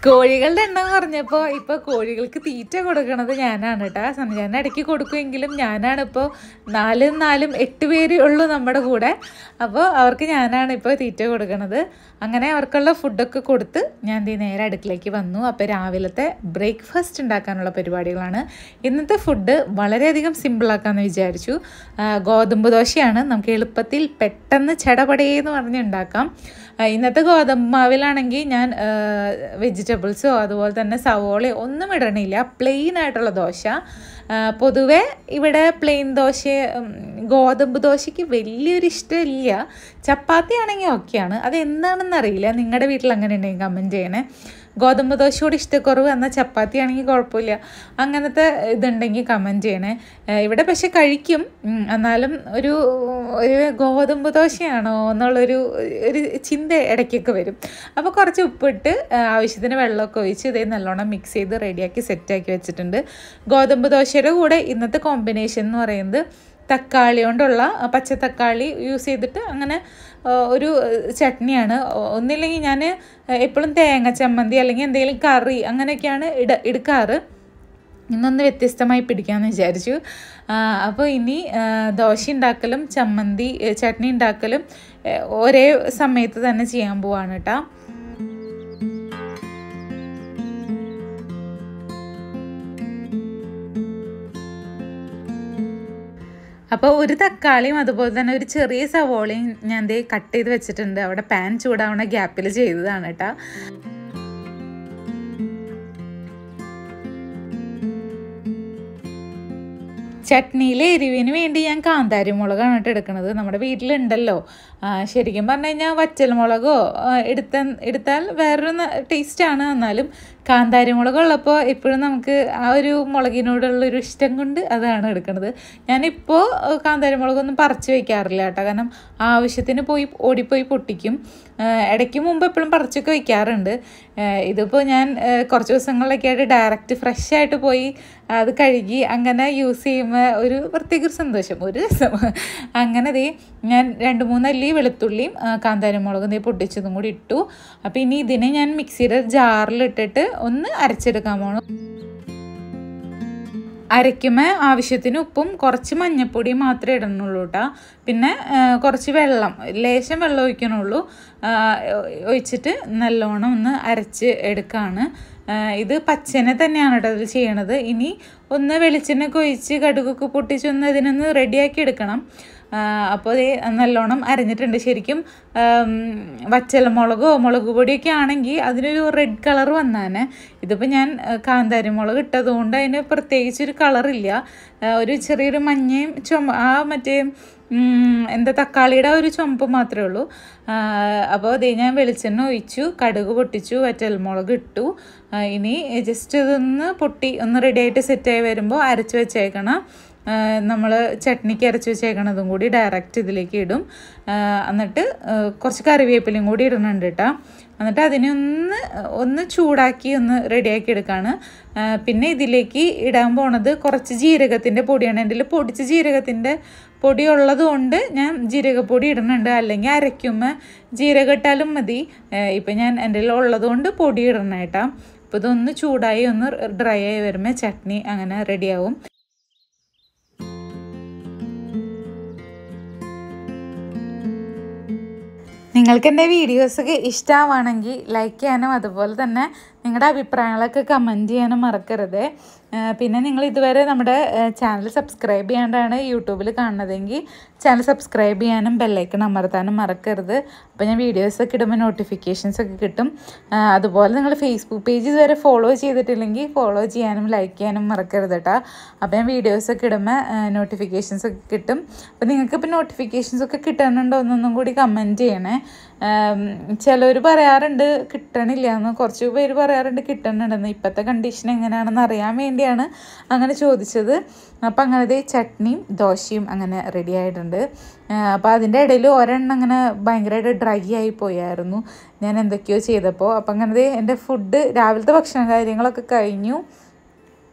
കോഴികളുടെ എണ്ണം കുറഞ്ഞപ്പോൾ ഇപ്പോൾ കോഴികൾക്ക് തീറ്റ കൊടുക്കണത് ഞാനാണ് കേട്ടോ. ഞാൻ ഇടയ്ക്ക് കൊടുക്കുമെങ്കിലും ഞാനാണ് ഇപ്പോൾ 8 പേര് ഉള്ളൂ നമ്മുടെ കൂടെ. അപ്പോൾ അവർക്ക് ഞാനാണ് ഇപ്പോൾ തീറ്റ കൊടുക്കണത്. അങ്ങനെ അവർക്കുള്ള ഫുഡൊക്കെ കൊടുത്ത് ഞാൻ നേരെ അടുക്കളയ്ക്ക് വന്നു. അപ്പോൾ രാവിലത്തെ ബ്രേക്ക്ഫാസ്റ്റ് ഉണ്ടാക്കാനുള്ള പരിപാടികളാണ്. ഇന്നത്തെ ഫുഡ് വളരെയധികം സിമ്പിളാക്കാമെന്ന് വിചാരിച്ചു. ഗോതമ്പ് ദോശയാണ്. നമുക്ക് എളുപ്പത്തിൽ പെട്ടെന്ന് ചടപടയെന്ന് പറഞ്ഞ് ഉണ്ടാക്കാം. ഇന്നത്തെ ഗോതമ്പ് മാവിലാണെങ്കിൽ ഞാൻ വെജിറ്റബിൾസോ അതുപോലെ തന്നെ സവോളയോ ഒന്നും ഇടണില്ല. പ്ലെയിൻ ആയിട്ടുള്ള ദോശ. പൊതുവെ ഇവിടെ പ്ലെയിൻ ദോശ ഗോതമ്പ് ദോശയ്ക്ക് വലിയൊരു ഇഷ്ടമില്ല. ചപ്പാത്തി ആണെങ്കിൽ ഓക്കെയാണ്. അതെന്താണെന്നറിയില്ല. നിങ്ങളുടെ വീട്ടിൽ അങ്ങനെ ഉണ്ടെങ്കിൽ കമൻറ്റ് ചെയ്യണേ. ഗോതമ്പ് ദോശയോട് ഇഷ്ടക്കുറവ് എന്നാൽ ചപ്പാത്തി ആണെങ്കിൽ കുഴപ്പമില്ല. അങ്ങനത്തെ ഇതുണ്ടെങ്കിൽ കമൻറ്റ് ചെയ്യണേ. ഇവിടെ പക്ഷെ കഴിക്കും. എന്നാലും ഒരു ഗോതമ്പ് ദോശയാണോ എന്നുള്ളൊരു ചിന്ത ഇടയ്ക്കൊക്കെ വരും. അപ്പോൾ കുറച്ച് ഉപ്പിട്ട് ആവശ്യത്തിന് വെള്ളമൊക്കെ ഒഴിച്ച് ഇതേ നല്ലോണം മിക്സ് ചെയ്ത് റെഡിയാക്കി സെറ്റാക്കി വെച്ചിട്ടുണ്ട്. ഗോതമ്പ് ദോശയുടെ കൂടെ ഇന്നത്തെ കോമ്പിനേഷൻ എന്ന് പറയുന്നത് തക്കാളി കൊണ്ടുള്ള പച്ച തക്കാളി യൂസ് ചെയ്തിട്ട് അങ്ങനെ ഒരു ചട്നിയാണ്. ഒന്നില്ലെങ്കിൽ ഞാൻ എപ്പോഴും തേങ്ങ ചമ്മന്തി അല്ലെങ്കിൽ എന്തെങ്കിലും കറി അങ്ങനെയൊക്കെയാണ് എടുക്കാറ്. ഇന്നൊന്ന് വ്യത്യസ്തമായി പിടിക്കാമെന്ന് വിചാരിച്ചു. അപ്പോൾ ഇനി ദോശ ഉണ്ടാക്കലും ചട്നി ഉണ്ടാക്കലും ഒരേ സമയത്ത് തന്നെ ചെയ്യാൻ പോവാണ് കേട്ടോ. അപ്പോൾ ഒരു തക്കാളിയും അതുപോലെ തന്നെ ഒരു ചെറിയ സവോളയും ഞാൻ കട്ട് ചെയ്ത് വെച്ചിട്ടുണ്ട്. അവിടെ പാൻ ചൂടാവണ ഗ്യാപ്പിൽ ചെയ്തതാണ് കേട്ടോ. ചട്നിയിലെ എരിവിന് വേണ്ടി ഞാൻ കാന്താരി മുളകാണ് കേട്ടോ എടുക്കുന്നത്. നമ്മുടെ വീട്ടിലുണ്ടല്ലോ. ശരിക്കും പറഞ്ഞു കഴിഞ്ഞാൽ വറ്റൽമുളകോ എടുത്താൽ വേറൊരു ടേസ്റ്റാണ്. എന്നാലും കാന്താരി മുളകുള്ളപ്പോൾ എപ്പോഴും നമുക്ക് ആ ഒരു മുളകിനോടുള്ളൊരു ഇഷ്ടം കൊണ്ട് അതാണ് എടുക്കുന്നത്. ഞാനിപ്പോൾ കാന്താരി മുളകൊന്നും പറിച്ച് വയ്ക്കാറില്ല കേട്ടോ. കാരണം ആവശ്യത്തിന് ഓടിപ്പോയി പൊട്ടിക്കും. ഇടയ്ക്ക് മുമ്പ് എപ്പോഴും പറിച്ചൊക്കെ വയ്ക്കാറുണ്ട്. ഇതിപ്പോൾ ഞാൻ കുറച്ച് ദിവസങ്ങളിലൊക്കെ ആയിട്ട് ഡയറക്റ്റ് ഫ്രഷ് ആയിട്ട് പോയി അത് കഴുകി അങ്ങനെ യൂസ് ചെയ്യുമ്പോൾ ഒരു പ്രത്യേക ഒരു സന്തോഷം, ഒരു രസം. അങ്ങനെ ഞാൻ 2-3 അല്ലി വെളുത്തുള്ളിയും കാന്താരി മുളകും പൊട്ടിച്ചതും കൂടി ഇട്ടു. അപ്പോൾ ഇനി ഇതിനെ ഞാൻ മിക്സിയുടെ ജാറിലിട്ടിട്ട് ഒന്ന് അരച്ചെടുക്കാൻ പോകണം. അരയ്ക്കുമ്പോൾ ആവശ്യത്തിന് ഉപ്പും കുറച്ച് മഞ്ഞൾപ്പൊടിയും മാത്രമേ ഇടണുള്ളൂ കേട്ടോ. പിന്നെ കുറച്ച് ലേശം വെള്ളം ഒഴിക്കണുള്ളൂ. ഒഴിച്ചിട്ട് നല്ലോണം ഒന്ന് അരച്ച് എടുക്കുകയാണ്. ഇത് പച്ചനെ തന്നെയാണ് കേട്ടോ അതിൽ ചെയ്യണത്. ഇനി ഒന്ന് വെളിച്ചെണ്ണയൊക്കെ ഒഴിച്ച് കടുകൊക്കെ പൊട്ടിച്ചൊന്ന് ഇതിനൊന്ന് റെഡിയാക്കി എടുക്കണം. അപ്പോൾ നല്ലോണം അരഞ്ഞിട്ടുണ്ട്. ശരിക്കും വറ്റൽമുളകോ മുളക് പൊടിയൊക്കെ ആണെങ്കിൽ അതിനൊരു റെഡ് കളർ വന്നാനെ. ഇതിപ്പോൾ ഞാൻ കാന്താരി മുളക് ഇട്ടതുകൊണ്ട് അതിന് പ്രത്യേകിച്ചൊരു കളറില്ല. ഒരു ചെറിയൊരു മഞ്ഞയും മറ്റേ തക്കാളിയുടെ ഒരു ചുമപ്പ് മാത്രമേ ഉള്ളൂ. അപ്പോൾ ഞാൻ വെളിച്ചെണ്ണ ഒഴിച്ചു, കടുക് പൊട്ടിച്ചു, വറ്റൽമുളക് ഇട്ടു. ഇനി ജസ്റ്റ് ഒന്ന് റെഡിയായിട്ട് സെറ്റായി വരുമ്പോൾ അരച്ച് വെച്ചേക്കണം. നമ്മൾ ചട്നിക്ക് അരച്ച് വെച്ചേക്കണതും കൂടി ഡയറക്റ്റ് ഇതിലേക്ക് ഇടും. എന്നിട്ട് കുറച്ച് കറിവേപ്പിലയും കൂടി ഇടുന്നുണ്ട് കേട്ടോ. എന്നിട്ട് അതിനെ ഒന്ന് ചൂടാക്കി ഒന്ന് റെഡിയാക്കി എടുക്കുകയാണ്. പിന്നെ ഇതിലേക്ക് ഇടാൻ പോണത് കുറച്ച് ജീരകത്തിൻ്റെ പൊടിയാണ്. എൻ്റെ കയ്യിൽ പൊടിച്ച ജീരകത്തിൻ്റെ പൊടി ഉള്ളത് കൊണ്ട് ഞാൻ ജീരകപ്പൊടി ഇടുന്നുണ്ട്. അല്ലെങ്കിൽ അരയ്ക്കുമ്പോൾ ജീരകം ഇട്ടാലും മതി. ഇപ്പം ഞാൻ എൻ്റെ കയ്യിൽ ഉള്ളത് കൊണ്ട് പൊടി ഇടണം കേട്ടോ. അപ്പോൾ ഇതൊന്ന് ചൂടായി ഒന്ന് ഡ്രൈ ആയി വരുമ്പോൾ ചട്നി അങ്ങനെ റെഡിയാവും. നിങ്ങൾക്ക് എൻ്റെ വീഡിയോസൊക്കെ ഇഷ്ടമാണെങ്കിൽ ലൈക്ക് ചെയ്യാനും അതുപോലെ തന്നെ നിങ്ങളുടെ അഭിപ്രായങ്ങളൊക്കെ കമൻറ്റ് ചെയ്യാനും മറക്കരുത്. പിന്നെ നിങ്ങൾ ഇതുവരെ നമ്മുടെ ചാനൽ സബ്സ്ക്രൈബ് ചെയ്യാണ്ടാണ് യൂട്യൂബിൽ കാണുന്നതെങ്കിൽ ചാനൽ സബ്സ്ക്രൈബ് ചെയ്യാനും ബെല്ലൈക്കൺ അമർത്താനും മറക്കരുത്. അപ്പോൾ ഞാൻ വീഡിയോസൊക്കെ ഇടുമ്പോൾ നോട്ടിഫിക്കേഷൻസൊക്കെ കിട്ടും. അതുപോലെ നിങ്ങൾ ഫേസ്ബുക്ക് പേജ് ഇതുവരെ ഫോളോ ചെയ്തിട്ടില്ലെങ്കിൽ ഫോളോ ചെയ്യാനും ലൈക്ക് ചെയ്യാനും മറക്കരുത് കേട്ടോ. അപ്പോൾ ഞാൻ വീഡിയോസൊക്കെ ഇടുമ്പോൾ നോട്ടിഫിക്കേഷൻസൊക്കെ കിട്ടും. അപ്പോൾ നിങ്ങൾക്കിപ്പോൾ നോട്ടിഫിക്കേഷൻസൊക്കെ കിട്ടുന്നുണ്ടോ എന്നൊന്നും കൂടി കമൻറ്റ് ചെയ്യണേ. ചിലവർ പറയാറുണ്ട് കിട്ടണില്ല എന്ന്, കുറച്ച് പേര് പറയാറുണ്ട് കിട്ടണുണ്ടെന്ന്. ഇപ്പോഴത്തെ കണ്ടീഷൻ എങ്ങനെയാണെന്ന് അറിയാൻ വേണ്ടിയാണ് അങ്ങനെ ചോദിച്ചത്. അപ്പോൾ അങ്ങനത്തെ ചട്നിയും ദോശയും അങ്ങനെ റെഡി ആയിട്ടുണ്ട്. അപ്പോൾ അതിൻ്റെ ഇടയിൽ ഒരെണ്ണം അങ്ങനെ ഭയങ്കരമായിട്ട് ഡ്രൈ ആയി പോയായിരുന്നു ഞാൻ എന്തൊക്കെയോ ചെയ്തപ്പോൾ. അപ്പോൾ അങ്ങനത്തെ എൻ്റെ ഫുഡ് രാവിലത്തെ ഭക്ഷണ കാര്യങ്ങളൊക്കെ കഴിഞ്ഞു.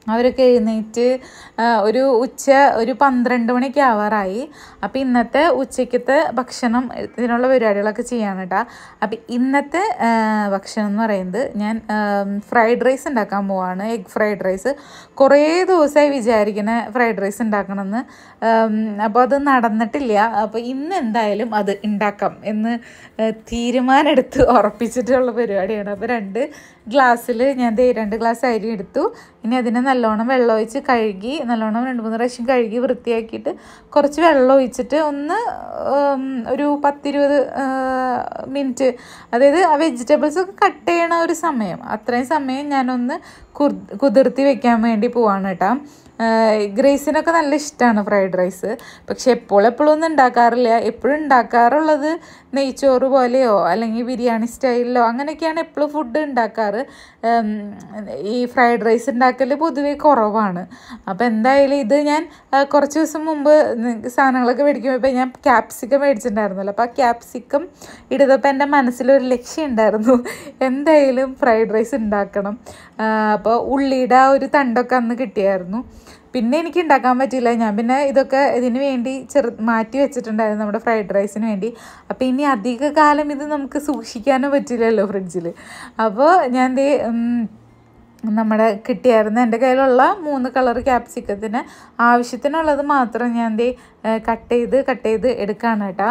അവരൊക്കെ എഴുന്നേറ്റ് ഒരു ഉച്ച ഒരു 12 മണിയൊക്കെ ആവാറായി. അപ്പോൾ ഇന്നത്തെ ഉച്ചയ്ക്കത്തെ ഭക്ഷണം ഇതിനുള്ള പരിപാടികളൊക്കെ ചെയ്യാണ് കേട്ടോ. അപ്പോൾ ഇന്നത്തെ ഭക്ഷണം എന്ന് പറയുന്നത് ഞാൻ ഫ്രൈഡ് റൈസ് ഉണ്ടാക്കാൻ പോവാണ്. എഗ് ഫ്രൈഡ് റൈസ് കുറേ ദിവസമായി വിചാരിക്കുന്ന ഫ്രൈഡ് റൈസ് ഉണ്ടാക്കണമെന്ന്. അപ്പോൾ അത് നടന്നിട്ടില്ല. അപ്പോൾ ഇന്ന് എന്തായാലും അത് ഉണ്ടാക്കാം എന്ന് തീരുമാനമെടുത്ത് ഉറപ്പിച്ചിട്ടുള്ള പരിപാടിയാണ്. അപ്പോൾ 2 ഗ്ലാസ്സിൽ ഞാൻ 2 ഗ്ലാസ് അരി എടുത്തു. ഇനി അതിനെ നല്ലോണം വെള്ളം ഒഴിച്ച് കഴുകി നല്ലോണം 2-3 പ്രാവശ്യം കഴുകി വൃത്തിയാക്കിയിട്ട് കുറച്ച് വെള്ളം ഒഴിച്ചിട്ട് ഒന്ന് ഒരു 10-20 മിനിറ്റ്, അതായത് ആ വെജിറ്റബിൾസ് ഒക്കെ കട്ട് ചെയ്യണ ഒരു സമയം, അത്രയും സമയം ഞാനൊന്ന് കുതിർത്തി വെക്കാൻ വേണ്ടി പോവാണ് കേട്ടോ. ഗ്രേസിനൊക്കെ നല്ല ഇഷ്ടമാണ് ഫ്രൈഡ് റൈസ്. പക്ഷെ എപ്പോഴും ഒന്നും ഉണ്ടാക്കാറില്ല. എപ്പോഴും ഉണ്ടാക്കാറുള്ളത് നെയ്ച്ചോറ് പോലെയോ അല്ലെങ്കിൽ ബിരിയാണി സ്റ്റൈലിലോ അങ്ങനെയൊക്കെയാണ് എപ്പോഴും ഫുഡ് ഉണ്ടാക്കാറ്. ഈ ഫ്രൈഡ് റൈസ് ഉണ്ടാക്കൽ പൊതുവെ കുറവാണ്. അപ്പോൾ എന്തായാലും ഇത് ഞാൻ കുറച്ച് ദിവസം മുമ്പ് സാധനങ്ങളൊക്കെ മേടിക്കുമ്പോൾ ഞാൻ ക്യാപ്സിക്കം മേടിച്ചിട്ടുണ്ടായിരുന്നല്ലോ. അപ്പോൾ ആ ക്യാപ്സിക്കം ഇടുന്നപ്പോൾ എൻ്റെ മനസ്സിലൊരു ലക്ഷ്യം ഉണ്ടായിരുന്നു, എന്തായാലും ഫ്രൈഡ് റൈസ് ഉണ്ടാക്കണം. അപ്പോൾ ഉള്ളിയുടെ ആ ഒരു തണ്ടൊക്കെ അന്ന് കിട്ടിയായിരുന്നു. പിന്നെ എനിക്ക് ഉണ്ടാക്കാൻ പറ്റില്ല. ഞാൻ പിന്നെ ഇതൊക്കെ ഇതിന് വേണ്ടി മാറ്റി വെച്ചിട്ടുണ്ടായിരുന്നു നമ്മുടെ ഫ്രൈഡ് റൈസിന് വേണ്ടി. അപ്പോൾ ഇനി അധിക കാലം ഇത് നമുക്ക് സൂക്ഷിക്കാനും പറ്റില്ലല്ലോ ഫ്രിഡ്ജിൽ. അപ്പോൾ ഞാൻ നമ്മുടെ കിട്ടിയായിരുന്നു എൻ്റെ കയ്യിലുള്ള 3 കളർ ക്യാപ്സിക്കത്തിന് ആവശ്യത്തിനുള്ളത് മാത്രം ഞാൻ കട്ട് ചെയ്ത് എടുക്കുകയാണ് കേട്ടോ.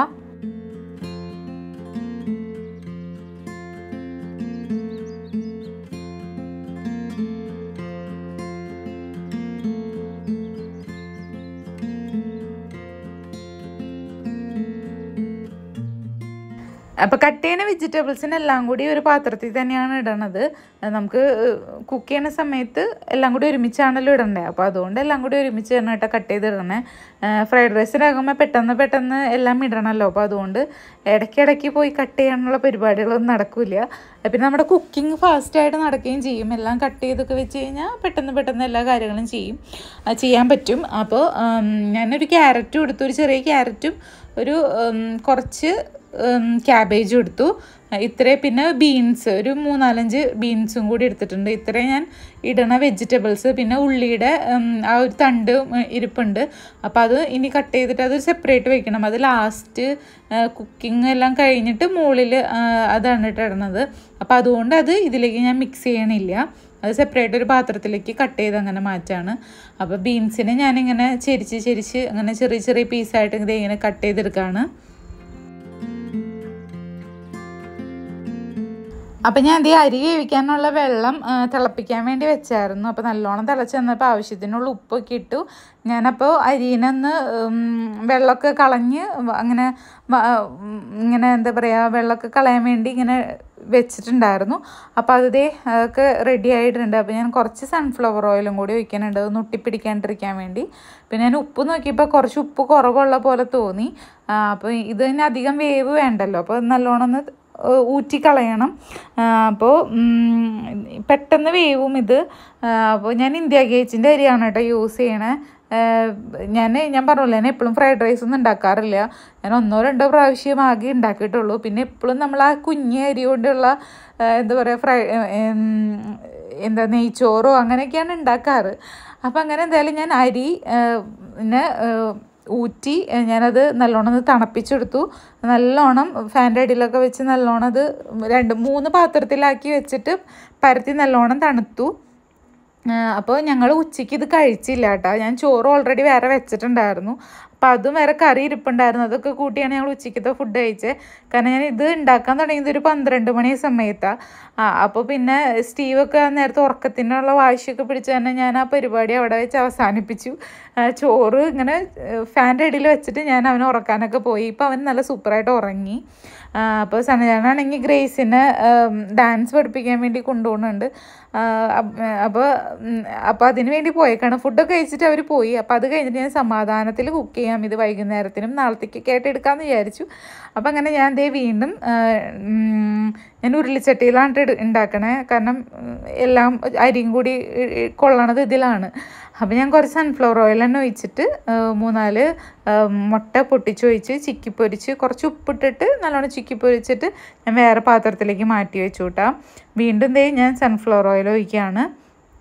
അപ്പോൾ കട്ട് ചെയ്യുന്ന വെജിറ്റബിൾസിനെല്ലാം കൂടി ഒരു പാത്രത്തിൽ തന്നെയാണ് ഇടണത്. നമുക്ക് കുക്ക് ചെയ്യുന്ന സമയത്ത് എല്ലാം കൂടി ഒരുമിച്ചാണല്ലോ ഇടണ്ടേ. അപ്പോൾ അതുകൊണ്ട് എല്ലാം കൂടി ഒരുമിച്ച് തന്നെ കേട്ടോ കട്ട് ചെയ്തിടണേ. ഫ്രൈഡ് റൈസിനാകുമ്പോൾ പെട്ടെന്ന് എല്ലാം ഇടണമല്ലോ. അപ്പോൾ അതുകൊണ്ട് ഇടയ്ക്കിടയ്ക്ക് പോയി കട്ട് ചെയ്യാനുള്ള പരിപാടികളൊന്നും നടക്കില്ല. പിന്നെ നമ്മുടെ കുക്കിംഗ് ഫാസ്റ്റായിട്ട് നടക്കുകയും ചെയ്യും. എല്ലാം കട്ട് ചെയ്തൊക്കെ വെച്ച് കഴിഞ്ഞാൽ പെട്ടെന്ന് എല്ലാ കാര്യങ്ങളും ചെയ്യാൻ പറ്റും. അപ്പോൾ ഞാനൊരു ക്യാരറ്റും എടുത്തു, ഒരു ചെറിയ ക്യാരറ്റും ഒരു കുറച്ച് ക്യാബേജും എടുത്തു. ഇത്രയും പിന്നെ ബീൻസ് ഒരു 3-4 ബീൻസും കൂടി എടുത്തിട്ടുണ്ട്. ഇത്രയും ഞാൻ ഇടണ വെജിറ്റബിൾസ്. പിന്നെ ഉള്ളിയുടെ ആ ഒരു തണ്ട് ഇരിപ്പുണ്ട്. അപ്പോൾ അത് ഇനി കട്ട് ചെയ്തിട്ട് അത് സെപ്പറേറ്റ് വെക്കണം. അത് ലാസ്റ്റ് കുക്കിംഗ് എല്ലാം കഴിഞ്ഞിട്ട് മുകളിൽ അതാണ് ഇടണത്. അപ്പോൾ അതുകൊണ്ട് അത് ഇതിലേക്ക് ഞാൻ മിക്സ് ചെയ്യണില്ല. അത് സെപ്പറേറ്റ് ഒരു പാത്രത്തിലേക്ക് കട്ട് ചെയ്ത് അങ്ങനെ മാറ്റാണ്. അപ്പോൾ ബീൻസിനെ ഞാനിങ്ങനെ ചെരിച്ച് അങ്ങനെ ചെറിയ പീസായിട്ട് ഇങ്ങനെ കട്ട് ചെയ്തെടുക്കുകയാണ്. അപ്പം ഞാൻ അരി വേവിക്കാനുള്ള വെള്ളം തിളപ്പിക്കാൻ വേണ്ടി വെച്ചായിരുന്നു. അപ്പോൾ നല്ലോണം തിളച്ച് വന്നപ്പോൾ ആവശ്യത്തിനുള്ള ഉപ്പൊക്കെ ഇട്ടു. ഞാനപ്പോൾ അരിനൊന്ന് വെള്ളമൊക്കെ കളഞ്ഞ് അങ്ങനെ എന്താ പറയുക, വെള്ളമൊക്കെ കളയാൻ വേണ്ടി ഇങ്ങനെ വെച്ചിട്ടുണ്ടായിരുന്നു. അപ്പോൾ അതൊക്കെ റെഡി ആയിട്ടുണ്ട്. അപ്പോൾ ഞാൻ കുറച്ച് സൺഫ്ലവർ ഓയിലും കൂടി ഒഴിക്കാനുണ്ട്, ഒന്ന് ഒട്ടിപ്പിടിക്കാണ്ടിരിക്കാൻ വേണ്ടി. പിന്നെ ഞാൻ ഉപ്പ് നോക്കിയപ്പോൾ കുറച്ച് ഉപ്പ് കുറവുള്ള പോലെ തോന്നി. അപ്പോൾ ഇതിന് അധികം വേവ് വേണ്ടല്ലോ, അപ്പോൾ നല്ലോണം ഒന്ന് ഊറ്റിക്കളയണം. അപ്പോൾ പെട്ടെന്ന് വേവും ഇത്. അപ്പോൾ ഞാൻ ഇന്ത്യ ഗേറ്റിൻ്റെ അരിയാണ് കേട്ടോ യൂസ് ചെയ്യണേ. ഞാൻ പറഞ്ഞില്ല, ഞാൻ എപ്പോഴും ഫ്രൈഡ് റൈസ് ഒന്നും ഉണ്ടാക്കാറില്ല. ഞാൻ 1-2 പ്രാവശ്യം ആകെ ഉണ്ടാക്കിയിട്ടുള്ളൂ. പിന്നെ എപ്പോഴും നമ്മൾ ആ കുഞ്ഞി അരി കൊണ്ടുള്ള എന്താ പറയുക നെയ്ച്ചോറോ അങ്ങനെയൊക്കെയാണ് ഉണ്ടാക്കാറ്. അപ്പോൾ അങ്ങനെ എന്തായാലും ഞാൻ അരി ഊറ്റി ഞാനത് നല്ലോണം ഒന്ന് തണുപ്പിച്ചെടുത്തു. നല്ലോണം ഫാൻ്റെ അടിയിലൊക്കെ വെച്ച് നല്ലോണം അത് 2-3 പാത്രത്തിലാക്കി വെച്ചിട്ട് പരത്തി നല്ലോണം തണുത്തു. അപ്പോൾ ഞങ്ങൾ ഉച്ചയ്ക്ക് ഇത് കഴിച്ചില്ല കേട്ടോ. ഞാൻ ചോറ് ഓൾറെഡി വേറെ വെച്ചിട്ടുണ്ടായിരുന്നു. അപ്പോൾ അതും വേറെ കറി ഇരിപ്പുണ്ടായിരുന്നു. അതൊക്കെ കൂട്ടിയാണ് ഞങ്ങൾ ഉച്ചയ്ക്കത്തെ ഫുഡ് കഴിച്ചത്. കാരണം ഞാൻ ഇത് ഉണ്ടാക്കാൻ തുടങ്ങിയത് ഒരു 12 മണി സമയത്താണ്. അപ്പോൾ പിന്നെ സ്റ്റീവൊക്കെ നേരത്തെ ഉറക്കത്തിനുള്ള വാശിയൊക്കെ പിടിച്ച് തന്നെ ഞാൻ ആ പരിപാടി അവിടെ വെച്ച് അവസാനിപ്പിച്ചു. ചോറ് ഇങ്ങനെ ഫാൻ്റെ അടിയിൽ വെച്ചിട്ട് ഞാൻ അവനെ ഉറക്കാനൊക്കെ പോയി. ഇപ്പോൾ അവൻ നല്ല സൂപ്പറായിട്ട് ഉറങ്ങി. അപ്പോൾ സനജാനാണെങ്കിൽ ഗ്രേസിനെ ഡാൻസ് പഠിപ്പിക്കാൻ വേണ്ടി കൊണ്ടുപോകുന്നുണ്ട്. അപ്പോൾ അതിന് വേണ്ടി പോയേക്കാണ്. ഫുഡൊക്കെ കഴിച്ചിട്ട് അവർ പോയി. അപ്പോൾ അത് കഴിഞ്ഞിട്ട് ഞാൻ സമാധാനത്തിൽ കുക്ക് ചെയ്യാം, ഇത് വൈകുന്നേരത്തിനും നാളത്തേക്കൊക്കെ ആയിട്ട് എടുക്കാമെന്ന് വിചാരിച്ചു. അപ്പം അങ്ങനെ ഞാൻ വീണ്ടും ഞാൻ ഉരുളിച്ചട്ടിയിലാണ് ഉണ്ടാക്കണേ. കാരണം എല്ലാം അരിയും കൂടി കൊള്ളണത് ഇതിലാണ്. അപ്പോൾ ഞാൻ കുറച്ച് സൺഫ്ലവർ ഓയിൽ തന്നെ ഒഴിച്ചിട്ട് 3-4 മുട്ട പൊട്ടിച്ചൊഴിച്ച് ചിക്കിപ്പൊരിച്ച് കുറച്ച് ഉപ്പിട്ടിട്ട് നല്ലോണം ചിക്കിപ്പൊരിച്ചിട്ട് ഞാൻ വേറെ പാത്രത്തിലേക്ക് മാറ്റി വെച്ചു കേട്ടോ. വീണ്ടും ഞാൻ സൺഫ്ലവർ ഓയിൽ ഒഴിക്കുകയാണ്.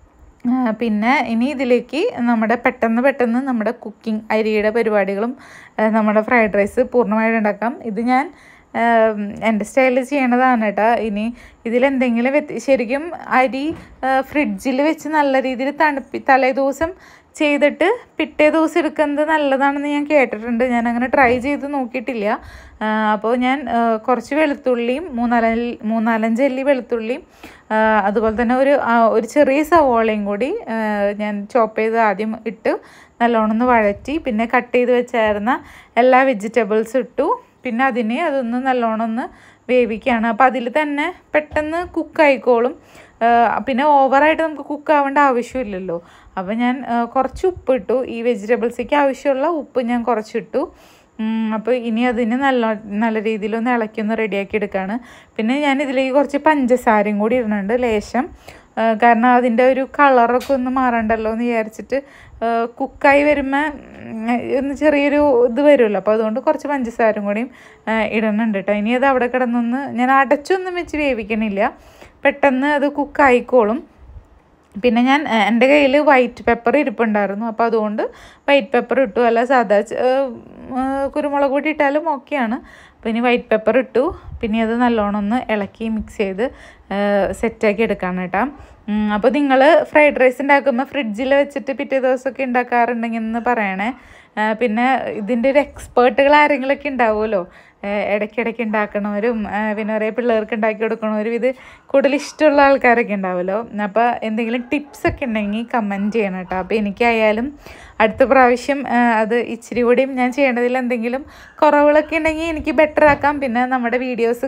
പിന്നെ ഇനി ഇതിലേക്ക് നമ്മുടെ പെട്ടെന്ന് നമ്മുടെ കുക്കിംഗ് അരിയുടെ പരിപാടികളും നമ്മുടെ ഫ്രൈഡ് റൈസ് പൂർണ്ണമായിട്ട് ഉണ്ടാക്കാം. ഇത് ഞാൻ എൻ്റെ സ്റ്റൈലിൽ ചെയ്യണതാണ് കേട്ടോ. ഇനി ഇതിലെന്തെങ്കിലും ശരിക്കും അരി ഫ്രിഡ്ജിൽ വെച്ച് നല്ല രീതിയിൽ തലേ ദിവസം ചെയ്തിട്ട് പിറ്റേ ദിവസം എടുക്കുന്നത് നല്ലതാണെന്ന് ഞാൻ കേട്ടിട്ടുണ്ട്. ഞാൻ അങ്ങനെ ട്രൈ ചെയ്ത് നോക്കിയിട്ടില്ല. അപ്പോൾ ഞാൻ കുറച്ച് വെളുത്തുള്ളിയും മൂന്നാലഞ്ച് അല്ലി വെളുത്തുള്ളിയും അതുപോലെ തന്നെ ഒരു ചെറിയ സവോളയും കൂടി ഞാൻ ചോപ്പ് ചെയ്ത് ആദ്യം ഇട്ട് നല്ലോണം ഒന്ന് വഴറ്റി, പിന്നെ കട്ട് ചെയ്ത് വെച്ചായിരുന്ന എല്ലാ വെജിറ്റബിൾസും ഇട്ടു. പിന്നെ അതൊന്ന് നല്ലോണം ഒന്ന് വേവിക്കുകയാണ്. അപ്പോൾ അതിൽ തന്നെ പെട്ടെന്ന് കുക്കായിക്കോളും. പിന്നെ ഓവറായിട്ട് നമുക്ക് കുക്കാവേണ്ട ആവശ്യമില്ലല്ലോ. അപ്പോൾ ഞാൻ കുറച്ച് ഉപ്പ് ഇട്ടു. ഈ വെജിറ്റബിൾസിലേക്ക് ആവശ്യമുള്ള ഉപ്പ് ഞാൻ കുറച്ചിട്ടു. അപ്പോൾ ഇനി അതിന് നല്ല രീതിയിലൊന്ന് ഇളക്കിയൊന്ന് റെഡിയാക്കി എടുക്കുകയാണ്. പിന്നെ ഞാൻ ഇതിലേക്ക് കുറച്ച് പഞ്ചസാരയും കൂടി ഇടുന്നുണ്ട് ലേശം. കാരണം അതിൻ്റെ ഒരു കളറൊക്കെ ഒന്ന് മാറണ്ടല്ലോ എന്ന് വിചാരിച്ചിട്ട് കുക്കായി വരുമ്പോൾ ഒന്ന് ചെറിയൊരു ഇത് വരുമല്ലോ. അപ്പോൾ അതുകൊണ്ട് കുറച്ച് പഞ്ചസാരയും കൂടിയും ഇടുന്നുണ്ട് കേട്ടോ. ഇനി അത് അവിടെ കിടന്നൊന്ന് ഞാൻ അടച്ചൊന്നും വെച്ച് വേവിക്കണില്ല, പെട്ടെന്ന് അത് കുക്കായിക്കോളും. പിന്നെ ഞാൻ എൻ്റെ കയ്യിൽ വൈറ്റ് പെപ്പർ ഇരിപ്പുണ്ടായിരുന്നു, അപ്പോൾ അതുകൊണ്ട് വൈറ്റ് പെപ്പർ ഇട്ടു. അല്ല സാധാ കുരുമുളക് പൊടി ഇട്ടാലും ഓക്കെയാണ്. അപ്പോൾ ഇനി വൈറ്റ് പെപ്പർ ഇട്ടു. പിന്നെ അത് നല്ലോണം ഒന്ന് ഇളക്കി മിക്സ് ചെയ്ത് സെറ്റാക്കി എടുക്കാണ് കേട്ടോ. അപ്പോൾ നിങ്ങൾ ഫ്രൈഡ് റൈസ് ഉണ്ടാക്കുമ്പോൾ ഫ്രിഡ്ജിൽ വെച്ചിട്ട് പിറ്റേ ദിവസമൊക്കെ ഉണ്ടാക്കാറുണ്ടെങ്കിൽ എന്ന് പറയണേ. പിന്നെ ഇതിൻ്റെ ഒരു എക്സ്പേർട്ടുകൾ ആരെങ്കിലുമൊക്കെ ഉണ്ടാവുമല്ലോ, ഇടയ്ക്കിടയ്ക്ക് ഉണ്ടാക്കണവരും പിന്നെ കുറേ പിള്ളേർക്ക് ഉണ്ടാക്കി കൊടുക്കണവരും, ഇത് കൂടുതൽ ഇഷ്ടമുള്ള ആൾക്കാരൊക്കെ ഉണ്ടാവുമല്ലോ. അപ്പോൾ എന്തെങ്കിലും ടിപ്സൊക്കെ ഉണ്ടെങ്കിൽ കമൻറ്റ് ചെയ്യണം കേട്ടോ. അപ്പോൾ എനിക്കായാലും അടുത്ത പ്രാവശ്യം അത് ഇച്ചിരി കൂടിയും ഞാൻ ചെയ്യേണ്ടതിൽ എന്തെങ്കിലും കുറവുകളൊക്കെ ഉണ്ടെങ്കിൽ എനിക്ക് ബെറ്റർ ആക്കാം. പിന്നെ നമ്മുടെ വീഡിയോസ്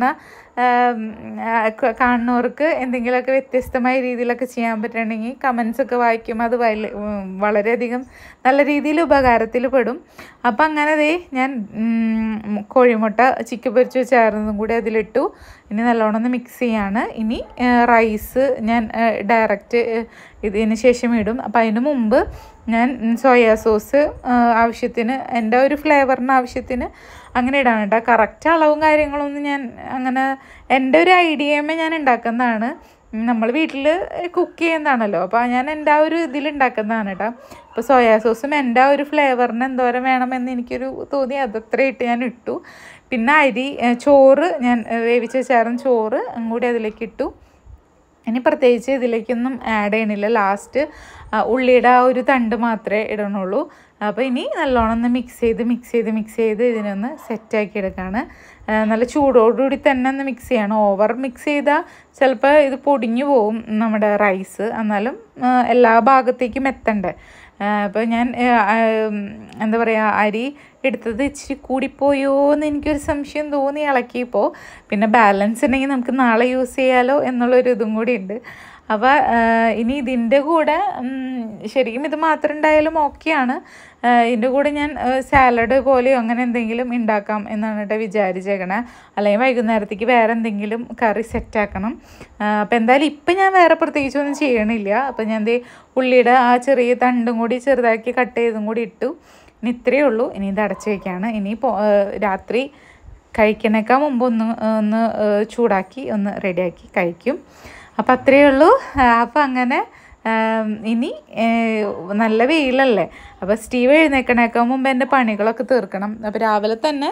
കാണുന്നവർക്ക് എന്തെങ്കിലുമൊക്കെ വ്യത്യസ്തമായ രീതിയിലൊക്കെ ചെയ്യാൻ പറ്റുന്നുണ്ടെങ്കിൽ കമൻസൊക്കെ വായിക്കും. അത് വളരെയധികം നല്ല രീതിയിൽ ഉപകാരത്തിൽ പെടും. അപ്പം അങ്ങനെ ഞാൻ കോഴിമുട്ട ചിക്കൻ പൊരിച്ച് വെച്ചായിരുന്നതും കൂടി അതിലിട്ടു. ഇനി നല്ലോണം ഒന്ന് മിക്സ് ചെയ്യാണ്. ഇനി റൈസ് ഞാൻ ഡയറക്റ്റ് ഇതിന് ശേഷം ഇടും. അപ്പം അതിന് മുമ്പ് ഞാൻ സോയാ സോസ് ആവശ്യത്തിന്, എൻ്റെ ഒരു ഫ്ലേവറിന് ആവശ്യത്തിന് അങ്ങനെ ഇടാണ് കേട്ടോ. കറക്റ്റ് അളവും കാര്യങ്ങളൊന്നും ഞാൻ അങ്ങനെ എൻ്റെ ഒരു ഐഡിയമേ ഞാൻ ഉണ്ടാക്കുന്നതാണ്. നമ്മൾ വീട്ടിൽ കുക്ക് ചെയ്യുന്നതാണല്ലോ, അപ്പോൾ ഞാൻ എൻ്റെ ആ ഒരു ഇതിൽ ഉണ്ടാക്കുന്നതാണ് കേട്ടോ. അപ്പോൾ സോയാ സോസും എൻ്റെ ആ ഒരു ഫ്ലേവറിന് എന്തോരം വേണമെന്ന് എനിക്കൊരു തോന്നി, അതത്ര ഇട്ട് ഞാൻ ഇട്ടു. പിന്നെ ചോറ് ഞാൻ വേവിച്ച് വെച്ചായിരുന്നു, ചോറ് കൂടി അതിലേക്ക് ഇട്ടു. ഇനി പ്രത്യേകിച്ച് ഇതിലേക്കൊന്നും ആഡ് ചെയ്യണില്ല. ലാസ്റ്റ് ഉള്ളിയുടെ ആ ഒരു തണ്ട് മാത്രമേ ഇടണുള്ളൂ. അപ്പോൾ ഇനി നല്ലോണം ഒന്ന് മിക്സ് ചെയ്ത് ഇതിനൊന്ന് സെറ്റാക്കി എടുക്കുകയാണ്. നല്ല ചൂടോടുകൂടി തന്നെ ഒന്ന് മിക്സ് ചെയ്യണം. ഓവർ മിക്സ് ചെയ്താൽ ചിലപ്പോൾ ഇത് പൊടിഞ്ഞു പോവും നമ്മുടെ റൈസ്, എന്നാലും എല്ലാ ഭാഗത്തേക്കും എത്തണ്ടേ. അപ്പോൾ ഞാൻ എന്താ പറയുക, അരി എടുത്തത് ഇച്ചിരി കൂടിപ്പോയോ എന്ന് എനിക്കൊരു സംശയം തോന്നി ഇളക്കിയപ്പോൾ. പിന്നെ ബാലൻസ് ഉണ്ടെങ്കിൽ നമുക്ക് നാളെ യൂസ് ചെയ്യാമല്ലോ എന്നുള്ളൊരു ഇതും കൂടി ഉണ്ട്. അപ്പോൾ ഇനി ഇതിൻ്റെ കൂടെ ശരിക്കും ഇത് മാത്രം ഉണ്ടായാലും ഓക്കെയാണ്. ഇതിൻ്റെ കൂടെ ഞാൻ സാലഡ് പോലെയോ അങ്ങനെ എന്തെങ്കിലും ഉണ്ടാക്കാം എന്നാണ് കേട്ടോ വിചാരിച്ചേക്കണേ. അല്ലെങ്കിൽ വൈകുന്നേരത്തേക്ക് വേറെ എന്തെങ്കിലും കറി സെറ്റാക്കണം. അപ്പോൾ എന്തായാലും ഇപ്പം ഞാൻ വേറെ പ്രത്യേകിച്ചൊന്നും ചെയ്യണില്ല. അപ്പോൾ ഞാൻ ഉള്ളിയുടെ ആ ചെറിയ തണ്ടും കൂടി ചെറുതാക്കി കട്ട് ചെയ്തും കൂടി ഇട്ടു. ഇനി ഇത്രയേ ഉള്ളൂ. ഇനി ഇത് അടച്ച് വയ്ക്കുകയാണ്. ഇനി രാത്രി കഴിക്കണേക്കാൾ മുമ്പ് ഒന്ന് ചൂടാക്കി ഒന്ന് റെഡിയാക്കി കഴിക്കും. അപ്പോൾ അത്രയേ ഉള്ളൂ. അപ്പോൾ അങ്ങനെ ഇനി നല്ല വെയിലല്ലേ, അപ്പോൾ സ്റ്റീവ് എഴുന്നേക്കണേക്കാൾ മുമ്പ് എൻ്റെ പണികളൊക്കെ തീർക്കണം. അപ്പോൾ രാവിലെ തന്നെ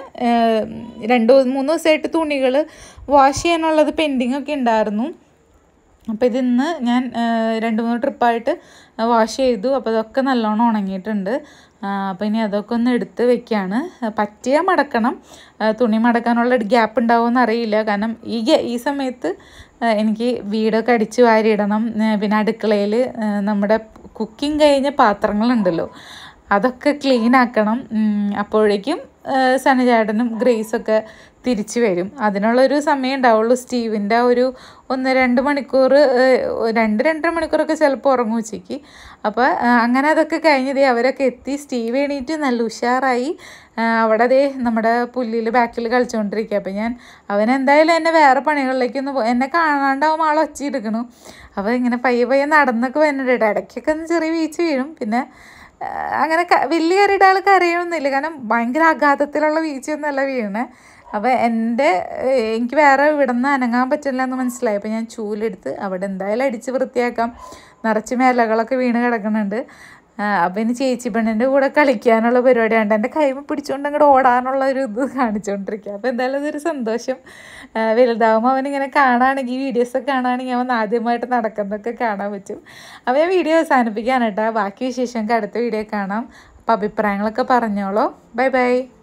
2-3 ദിവസമായിട്ട് തുണികൾ വാഷ് ചെയ്യാനുള്ളത് പെൻഡിങ്ങൊക്കെ ഉണ്ടായിരുന്നു. അപ്പോൾ ഇതിന്ന് ഞാൻ 2-3 ട്രിപ്പായിട്ട് വാഷ് ചെയ്തു. അപ്പോൾ അതൊക്കെ നല്ലോണം ഉണങ്ങിയിട്ടുണ്ട്. അപ്പോൾ ഇനി അതൊക്കെ ഒന്ന് എടുത്ത് വെക്കുകയാണ്. പറ്റിയാൽ മടക്കണം. തുണി മടക്കാനുള്ള ഗ്യാപ്പ് ഉണ്ടാവുമെന്ന് അറിയില്ല. കാരണം ഈ സമയത്ത് എനിക്ക് വീടൊക്കെ അടിച്ച് വാരിയിടണം. പിന്നെ അടുക്കളയിൽ നമ്മുടെ കുക്കിംഗ് കഴിഞ്ഞ പാത്രങ്ങളുണ്ടല്ലോ, അതൊക്കെ ക്ലീൻ ആക്കണം. അപ്പോഴേക്കും സനചേട്ടനും ഗ്രേസൊക്കെ തിരിച്ചു വരും. അതിനുള്ളൊരു സമയം ഉണ്ടാവുള്ളൂ. സ്റ്റീവിൻ്റെ ഒരു 1-2 മണിക്കൂർ, 2-2.5 മണിക്കൂറൊക്കെ ചിലപ്പോൾ ഉറങ്ങും ഉച്ചയ്ക്ക്. അപ്പോൾ അങ്ങനെ അതൊക്കെ കഴിഞ്ഞതേ അവരൊക്കെ എത്തി. സ്റ്റീവ് എണീറ്റ് നല്ല ഉഷാറായി അവിടെ നമ്മുടെ പുല്ലിൽ ബാക്കിൽ കളിച്ചുകൊണ്ടിരിക്കുക. അപ്പോൾ അവനെന്തായാലും എന്നെ വേറെ പണികളിലേക്കൊന്ന് എന്നെ കാണാണ്ടാവും ആൾ ഒച്ചയെടുക്കണം. അപ്പോൾ ഇങ്ങനെ പയ്യെ നടന്നൊക്കെ വരുന്നുണ്ട്. ഇടയ്ക്കൊക്കെ ഒന്ന് ചെറിയ വീഴ്ച വീഴും. പിന്നെ അങ്ങനെ വലിയ കയറിയിട്ട് ആൾ കരയൊന്നുമില്ല, കാരണം ഭയങ്കര ആഘാതത്തിലുള്ള വീഴ്ചയൊന്നുമല്ല വീണേ. അപ്പോൾ എനിക്ക് വേറെ ഇവിടെ നിന്ന് അനങ്ങാൻ പറ്റില്ല എന്ന് മനസ്സിലായി. അപ്പോൾ ഞാൻ ചൂലെടുത്ത് അവിടെ എന്തായാലും അടിച്ച് വൃത്തിയാക്കാം. നിറച്ച് മേലകളൊക്കെ വീണ് കിടക്കുന്നുണ്ട്. അപ്പോൾ ഇനി ചേച്ചി പെണ്ണിൻ്റെ കൂടെ കളിക്കാനുള്ള പരിപാടിയാണ്. എൻ്റെ കൈമ പിടിച്ചുകൊണ്ട് അങ്ങോട്ട് ഓടാനുള്ള ഒരു ഇത് കാണിച്ചുകൊണ്ടിരിക്കുക. അപ്പോൾ എന്തായാലും അതൊരു സന്തോഷം. വലുതാവുമ്പോൾ അവനിങ്ങനെ കാണുകയാണെങ്കിൽ വീഡിയോസൊക്കെ കാണുകയാണെങ്കിൽ അവൻ ആദ്യമായിട്ട് നടക്കുന്നതൊക്കെ കാണാൻ പറ്റും. അപ്പോൾ ഞാൻ വീഡിയോ അവസാനിപ്പിക്കാനായിട്ടാ. ബാക്കി വിശേഷങ്ങൾക്ക് അടുത്ത വീഡിയോ കാണാം. അപ്പോൾ അഭിപ്രായങ്ങളൊക്കെ പറഞ്ഞോളൂ. Bye by.